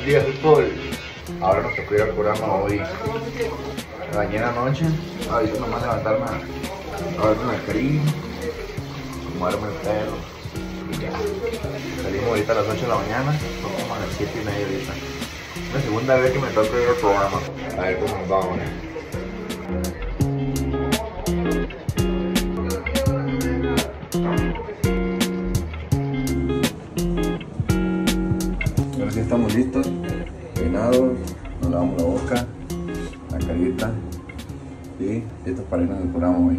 Buenos días, people. Ahora nos tocó ir al programa hoy. Me bañé en la noche. Ahorita nomás levantarme a ver con el cariño, acomodarme el pelo y ya. Salimos ahorita a las 8 de la mañana. Son como a las 7:30 ahorita. Es la segunda vez que me toca ir al programa. A ver cómo nos va ahora. Ahora sí estamos listos, peinados, nos lavamos la boca, la carita y listos para irnos al programa hoy.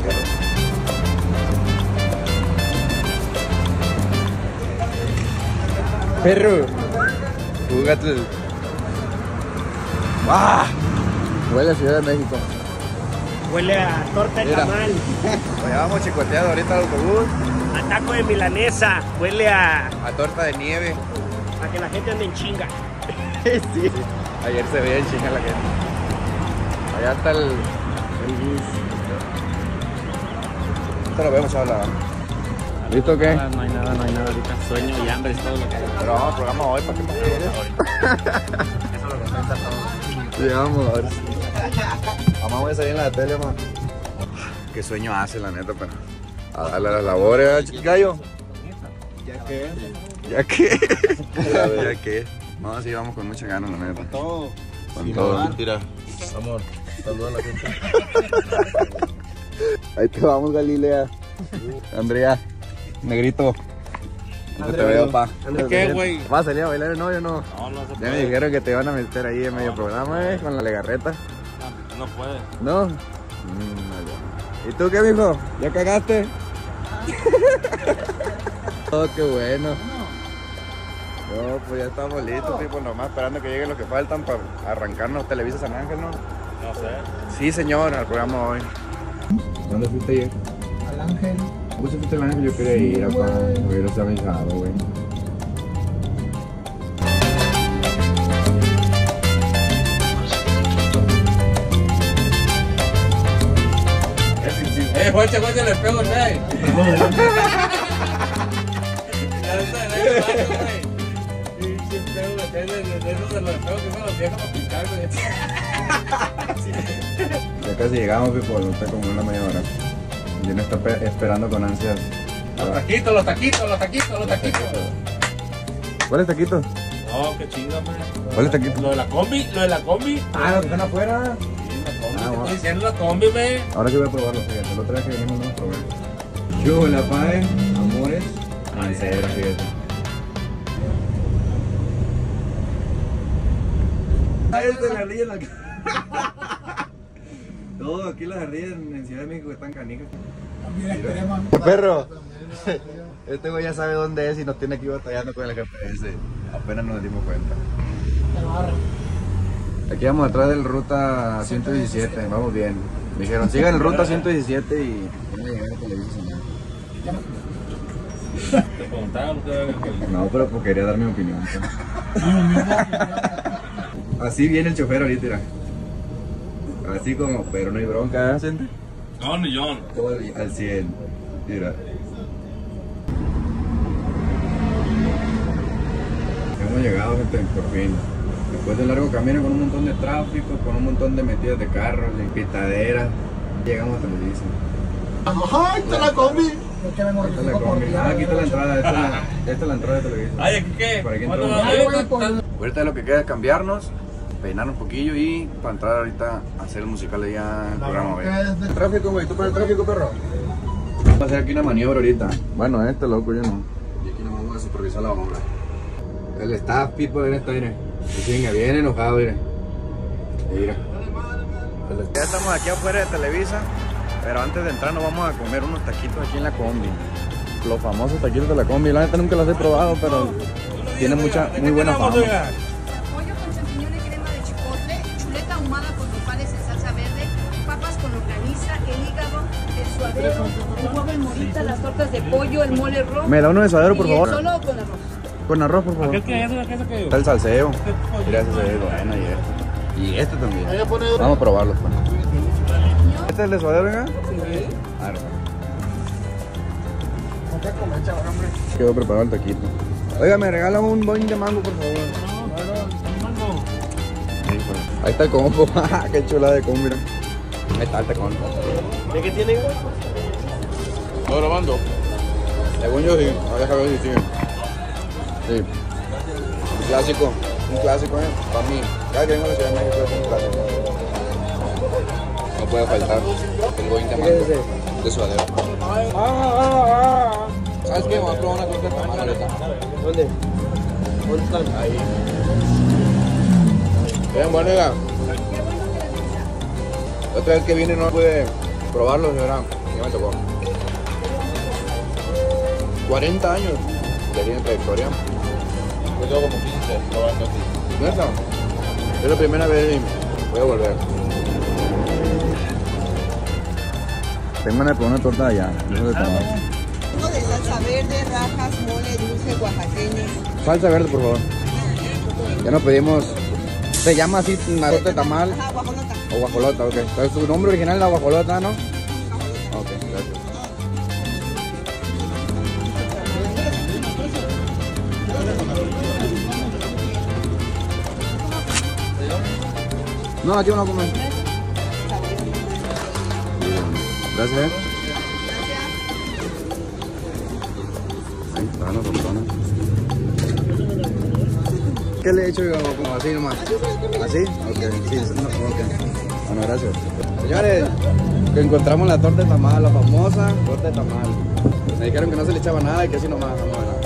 Perro, jugate. ¡Ah! Huele a Ciudad de México. Huele a torta de tamal. Ya vamos chicoteando ahorita al autobús. A taco de milanesa. Huele a torta de nieve. que la gente ande en chinga. Sí. Ayer se veía en chinga la gente. Allá está el bus. Esto lo vemos ahora. ¿Listo o qué? No hay nada ahorita. Sueño y hambre es todo lo que hay. Pero vamos al programa hoy, ¿para qué más quieres? Eso es lo que piensa todo. Sí, vamos a ver. Mamá, voy a salir en la tele, mamá. Qué sueño hace, la neta, pero a darle a las labores, gallo. ¿Ya qué? No, sí, vamos con mucha ganas, la neta. Con todo. Con todo. Mentira. Amor, saluda a la gente. Ahí te vamos, Galilea. Andrea, negrito. No te veo, pa. ¿Qué, güey? ¿Vas a salir a bailar? No, yo no. No se Ya puede. me dijeron que te iban a meter ahí en medio programa, con la legarreta. No puede. ¿No? ¿Y tú qué, mijo? ¿Ya cagaste? Oh, qué bueno. No, pues ya estamos listos, tipo, nomás esperando que lleguen los que faltan para arrancarnos Televisa San Ángel, ¿no? No sé. Sí, señor, al programa hoy. ¿Dónde fuiste ayer? Al Ángel. ¿Vos fuiste al Ángel? Yo quería ir, papá. Hubiera estado avisado, güey. Juanche, le pego el rey. Ya casi llegamos, people, no está como una media hora. Yo no está esperando con ansias. Los taquitos. ¿Cuáles taquitos? No, qué chinga, man. ¿Cuáles taquitos? Lo de la combi. Ah, los que están afuera. Estoy diciendo la combi, man. Ahora sí voy a probarlo, fíjate. La otra vez que venimos no los probé. Yo, la pae, amores, mancera, fíjate. Ahí está la ardilla en la cara. Todo aquí las ardillas en Ciudad de México están canijas. Perro, este güey ya sabe dónde es y nos tiene aquí batallando con el GPS. Apenas nos dimos cuenta. Aquí vamos atrás del ruta 117, vamos bien. Me dijeron, sigan el ruta 117 y vamos a llegar a Televisa. Te preguntaron ustedes. No, pero pues quería dar mi opinión. Así viene el chofer ahorita, mira. Así como, pero no hay bronca, ¿eh, gente? No, ni John. Todo al 100, mira. Hemos llegado, gente, por fin. Después de un largo camino con un montón de tráfico, con un montón de metidas de carros, de pitaderas, llegamos a Televisa. ¡Ay, está la combi! Es que me Esta es la mortifico por combi. Ah, aquí está la entrada, esta es la entrada de Televisa. Ay, ¿aquí qué? Por aquí ¿Cuándo entramos. va a ver? Ahorita lo que queda es cambiarnos, peinarnos un poquillo y para entrar ahorita a hacer el musical allá en el programa, güey. Tráfico, güey, tú para el tráfico, perro. Vamos a hacer aquí una maniobra ahorita. Bueno, loco, yo no. Y aquí nos vamos a supervisar la obra. El staff, people, está, mire. Venga, bien enojado, mire. Mira. Ya estamos aquí afuera de Televisa, pero antes de entrar nos vamos a comer unos taquitos aquí en la combi. Los famosos taquitos de la combi. La neta nunca los he probado, pero tienen muy buena fama. Pollo con champiñón y crema de chipotle, chuleta ahumada con nopales en salsa verde, papas con longaniza, el hígado, el suadero, el huevo en morita, las tortas de pollo, el mole rojo. ¿Me da uno de suadero, por favor? Solo con arroz. Con arroz, por favor. ¿Qué es eso que Está el salseo. Mira, ese se ve bueno y este. Y este también. Vamos a probarlo, pues. ¿Este es el de suadero, venga? Sí. Quedó preparado el taquito. Oiga, me regala un boing de mango, por favor. Ahí está el combo. Qué chula de combo, mira. Ahí está el tecón. ¿De qué tiene? ¿Estás grabando? Según yo sí. Ahora déjame ver si sigue. Sí. Un clásico, para mí. Cada que vengo a la Ciudad de México es un clásico. No puede faltar el Boing de mango de suadero. ¿Sabes qué? Voy a probar una torta de tamal ahorita. ¿Dónde? ¿Dónde están? Ahí. Bien, bueno, oiga. La otra vez que vine no pude probarlo, señora. Ya me tocó. 40 años ya tiene trayectoria. Yo llevo como 15 probando así. ¿Neta? Es la primera vez y voy a volver. Tengo una por una torta allá. Eso de tamal. Uno de salsa verde, rajas, mole, dulce, oaxaqueño. Salsa verde, por favor. Ya nos pedimos. Se llama así una torta de tamal Ajá, guajolota. o guajolota, ok. Entonces su nombre original es la guajolota, ¿no? Ok, gracias. No, aquí uno come. Gracias. Ahí está la tortona. ¿Qué le he hecho yo? Como así nomás. ¿Así? Ok, sí, no, ok. Bueno, gracias. Señores, que encontramos la torta de tamal, la famosa torta de tamal. Me dijeron que no se le echaba nada y que así nomás. Vamos a ver.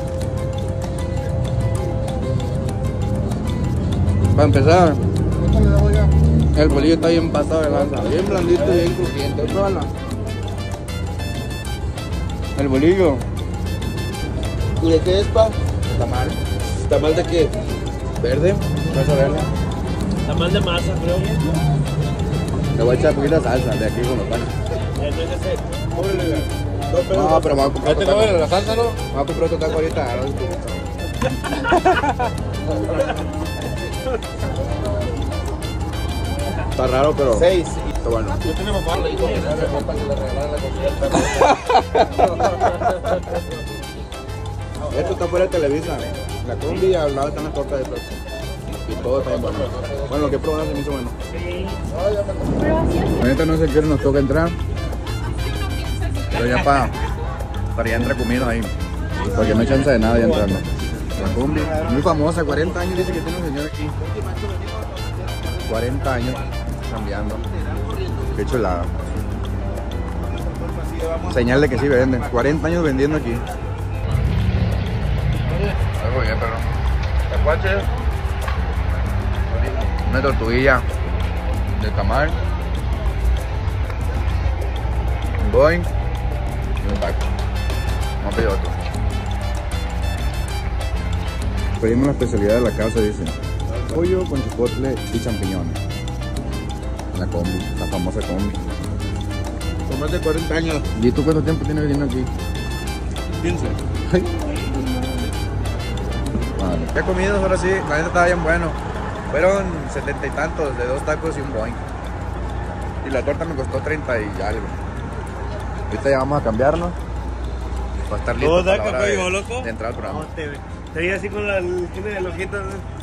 Para empezar, el bolillo está bien pasado de lanza, bien blandito y bien crujiente. Pruébala. El bolillo. ¿Y de qué es, pa? Tamal. ¿Tamal de qué? Verde. Salsa verde. Tamal de masa, creo. Le voy a echar poquita salsa de aquí con los panes. Entonces, No, pero me voy a comprar otro taco. ¿La salsa no? Me voy a comprar otro taco ahorita. Está raro, pero 6. está bueno. Yo tenía papá le dijo que le ropa que le regalaran la comida. Esto está fuera de Televisa. La combi y al lado están las tortas de torta. Y todo está bien bueno. Bueno, lo que he probado se me hizo bueno. Ahorita no sé qué hora nos toca entrar. Pero ya para ya entrar comidos ahí. Porque no hay chance de nada ya entrando. La combi, muy famosa, 40 años dice que tiene un señor aquí. 40 años cambiando. Qué chulada. Señal de que sí venden. 40 años vendiendo aquí. Algo bien, perro. Tacuache. Una tortuguilla de tamal. Un boing. Y un taco. Vamos a pedir otro. Pedimos la especialidad de la casa, dice. Pollo con chipotle y champiñones. La combi, la famosa combi. Con más de 40 años. ¿Y tú cuánto tiempo tienes viviendo aquí? 15. Ay. Vale. ¿Qué comidas ahora sí? La neta estaba bien bueno. Fueron 70 y tantos de 2 tacos y un boing. Y la torta me costó 30 y algo. Ahorita ya vamos a cambiarnos. Va a estar listo ¿Todo para taco, la hora código, loco? de entrar al programa. Te vi así con la esquina del ojito.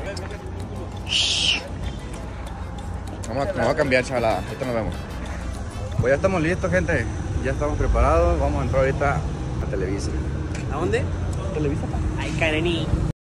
Vamos a cambiar, chavalada. Ahorita nos vemos. Pues ya estamos listos, gente. Ya estamos preparados. Vamos a entrar ahorita a Televisa. ¿A dónde? Televisa. Ay, Kareni.